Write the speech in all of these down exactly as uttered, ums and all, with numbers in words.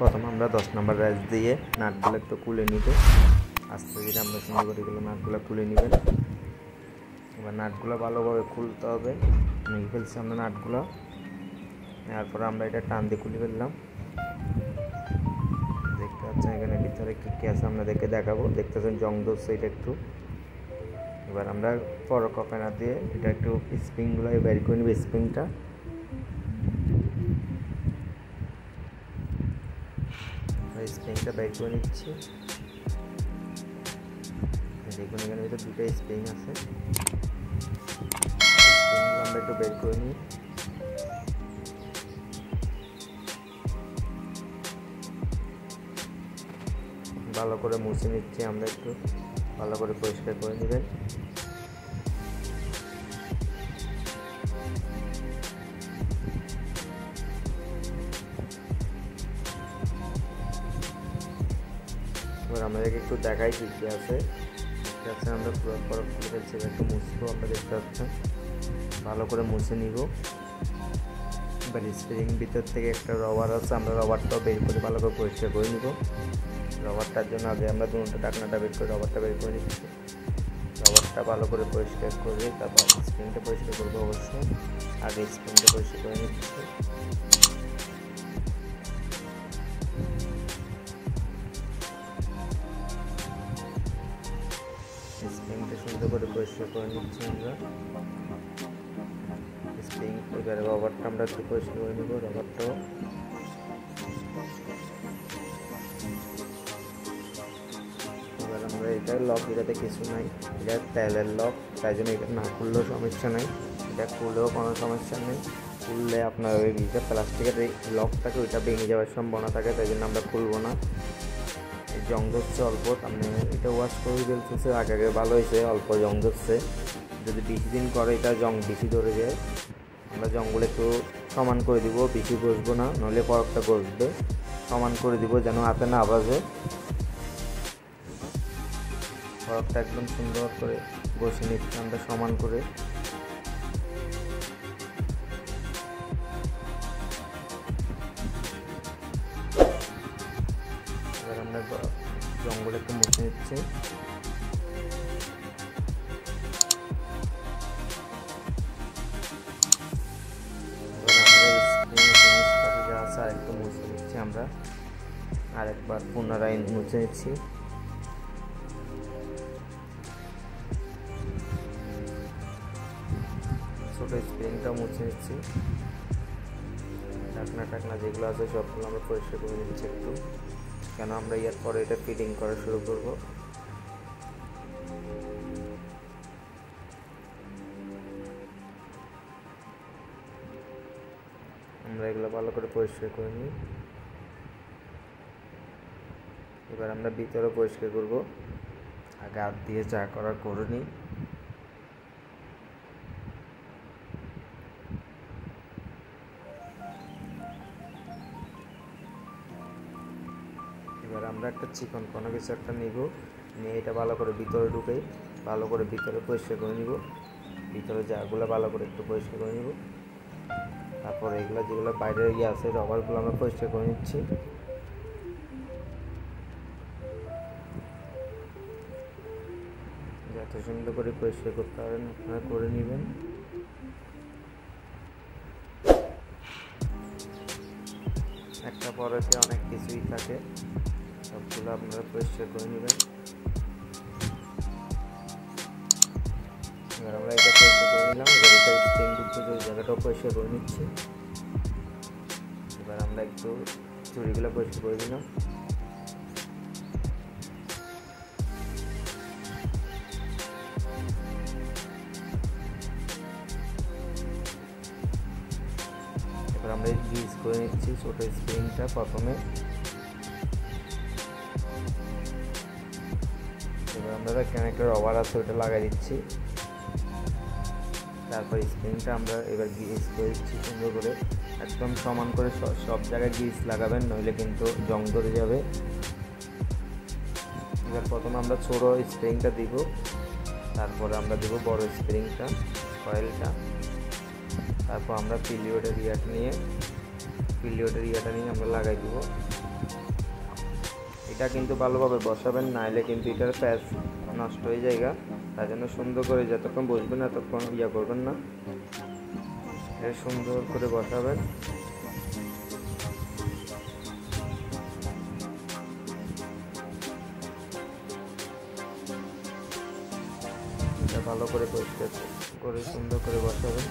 প্রথমে আমরা দশ নম্বর রেস দিয়ে নাটগুলো একটু খুলে নিব। আস্তে ধীরে আমরা সুন্দর করে এগুলো নাটগুলো খুলে নেবেন। এবার নাটগুলো ভালোভাবে খুলতে হবে। নিয়ে ফেলছি আমরা নাটগুলো, নেওয়ার পরে আমরা এটা টান দিয়ে খুলে ফেললাম। দেখতে পাচ্ছেন এখানে ভিতরে কী কী আছে আমরা দেখে দেখাবো। দেখতেছেন জং ধরছে এটা একটু। এবার আমরা ফরক ওপেনার দিয়ে এটা একটু স্প্রিংগুলো বের করে নেব। স্প্রিংটা স্প্রিংটা বের করে নিচ্ছি। দেখুন এখানে ভিতরে দুটো স্প্রিং আছে, স্প্রিংগুলো আমরা একটু বের করে নিই। ভালো করে মুছে নিচ্ছি আমরা, একটু ভালো করে পরিষ্কার করে নেবেন। এবার আমাদেরকে একটু দেখাই কী কী আছে। দেখতে পাচ্ছেন আমরা পুরো ফরক খুলে ফেলছি, একটু মুছবো। আমরা দেখতে পাচ্ছেন ভালো করে মুছে নিব। এবার স্প্রিং ভিতর থেকে একটা রবার আছে, আমরা রবারটাও বের করে ভালো করে পরিষ্কার করে নিব। রবারটার জন্য আগে আমরা দুটো ঢাকনাটা বের করে রবারটা বের করে নিচ্ছি। রবারটা ভালো করে পরিষ্কার করে তারপর স্প্রিংটা পরিষ্কার করবো। অবশ্যই আগে স্প্রিংটা পরিষ্কার করে নিচ্ছি। স্প্রিংটা সুন্দর করে পরিষ্কার করে নিচ্ছি আমরা। স্প্রিং এবারে রবারটা আমরা একটু পরিষ্কার করে নেব। রবারটাও এবার আমরা এটা লক, এটাতে কিছু নাই, এটা তেলের লক, তাই জন্য এটা না খুললেও সমস্যা নাই, এটা খুললেও কোনো সমস্যা নেই। খুললে আপনার ওই ভিজা প্লাস্টিকের এই লক থাকে, ওইটা ভেঙে যাওয়ার সম্ভাবনা থাকে, তাই জন্য আমরা খুলবো না। জং ধরছে অল্প, আপনি এটা ওয়াশ করে ফেলতেছে, আগে আগে ভালো হয়েছে, অল্প জং ধরছে। যদি বেশি দিন করে এটা জং বেশি ধরে যায়। আমরা জংগুলো একটু সমান করে দিব, বেশি ঘষবো না, নইলে ফরকটা ঘষবে। সমান করে দিব যেন হাতে না বাজে। ফরকটা একদম সুন্দর করে ঘষে নিচ্ছি আমরা সমান করে। এবার আমরা জংগুলো একটু মুছে নিচ্ছি। আরেকটু মুছে নিচ্ছি আমরা, আরেকবার পুনরায় মুছে নিচ্ছি। ছোটো স্প্রিংটা মুছে নিচ্ছি। ঢাকনা টাকনা যেগুলো আছে সবগুলো আমরা পরিষ্কার করে নিচ্ছি একটু, কেন আমরা ইয়ার পরে এটা ফিটিং করা শুরু করব। আমরা এগুলো ভালো করে পরিষ্কার করে নিই। এবার আমরা ভিতরে পরিষ্কার করব, আগে হাত দিয়ে যা করার করে নিই। এবার আমরা একটা চিকন কোনো কিছু একটা নিব, নিয়ে এটা ভালো করে ভিতরে ঢুকে ভালো করে ভিতরে পরিষ্কার করে নিব। ভিতরে যাগুলো ভালো করে একটু পরিষ্কার করে নিব। তারপর এগুলো যেগুলো বাইরের ইয়ে আছে রবারগুলো আমরা পরিষ্কার করে নিচ্ছি। যত সুন্দর করে পরিষ্কার করতে পারেন আপনারা করে নেবেন। একটা পরেতে অনেক কিছুই থাকে, সবগুলো আপনারা পরিষ্কার করে নেবেন। এবার আমরা এটা পরিষ্কার করে নিলাম। এবার এটা স্প্রিং যুক্ত ওই জায়গাটাও পরিষ্কার করে নিচ্ছি। এবার আমরা একটু চুড়িগুলো পরিষ্কার করে দিলাম। এবার আমরা গ্রিজ করে নিচ্ছি ছোট স্প্রিংটা প্রথমে। এবার আমরা এখানে একটা রবার আছে ওটা লাগাই দিচ্ছি। তারপর স্প্রিংটা আমরা এবার গ্রিজ করে দিচ্ছি সুন্দর করে, একদম সমান করে সব জায়গায় গ্রিজ লাগাবেন, নইলে কিন্তু জং ধরে যাবে। এবার প্রথমে আমরা ছোট স্প্রিংটা দিব, তারপরে আমরা দিব বড় স্প্রিংটা কয়েলটা। তারপর আমরা পিরিয়ডের ইয়াটা নিয়ে পিরিয়ডের ইয়াটা নিয়ে আমরা লাগাই দিব। এটা কিন্তু ভালোভাবে বসাবেন, নাইলে কিন্তু এটার প্যাচ নষ্ট হয়ে যায়। তার জন্য সুন্দর করে যতক্ষণ বসবেন এতক্ষণ ইয়া করবেন না, এটা সুন্দর করে বসাবেন। এটা ভালো করে পরিষ্কার করে সুন্দর করে বসাবেন।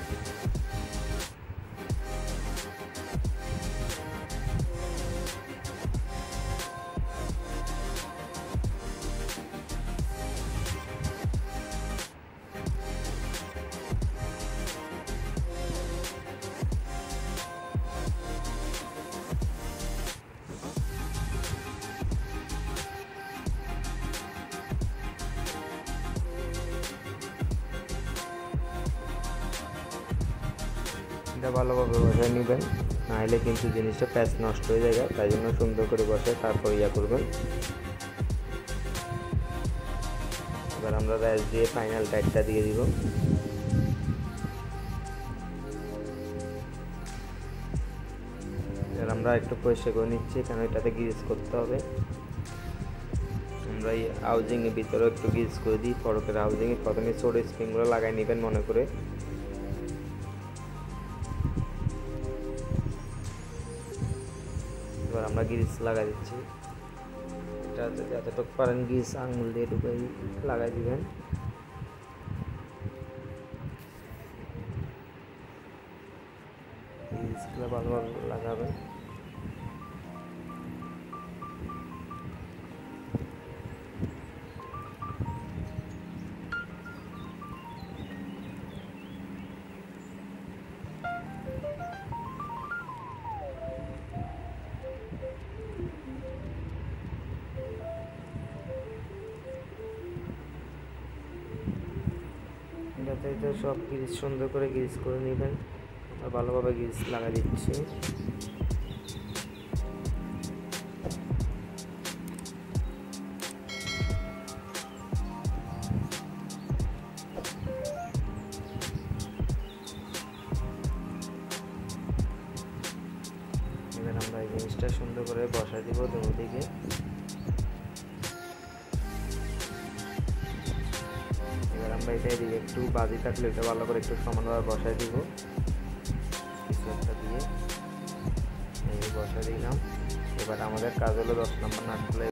এটা ভালোভাবে বসায় নেবেন, নাহলে কিন্তু জিনিসটা প্যাচ নষ্ট হয়ে যায়। তাই জন্য সুন্দর করে বসায় তারপর ইয়া করবেন। এবার আমরা র্যাস দিয়ে ফাইনাল টাইটটা দিয়ে দিব। এবার আমরা একটু পরিষ্কার করে নিচ্ছি, কারণ এটাতে গ্রিজ করতে হবে। আমরা এই হাউজিংয়ের ভিতরে একটু গ্রিজ করে দিই। ফটকের হাউজিংয়ে প্রথমে ছোট স্প্রিংগুলো লাগাই নেবেন মনে করে। এবার আমরা গ্রিজ লাগাই দিচ্ছি। এটা যদি এতটুকু পারেন গ্রিজ আঙুল দিয়ে ঢুকাই লাগাই দিবেন। গ্রিজগুলো ভালোভাবে লাগাবেন। এটাতে তো সব গ্রিজ সুন্দর করে গ্রিজ করে নেবেন। আর ভালোভাবে গ্রিজ লাগাই দিচ্ছি। এবার আমরা এই জিনিসটা সুন্দর করে বসাই দিব দুদিকে। এবার আমরা এটা এদিকে একটু বাজি থাকলে এটা ভালো করে একটু সমানভাবে বসাই দিব, কিছু একটা দিয়ে এই বসাই দিলাম। এবার আমাদের কাজ হলো দশ নম্বর নাটগুলো